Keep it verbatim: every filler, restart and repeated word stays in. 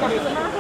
ขอบคุณมาก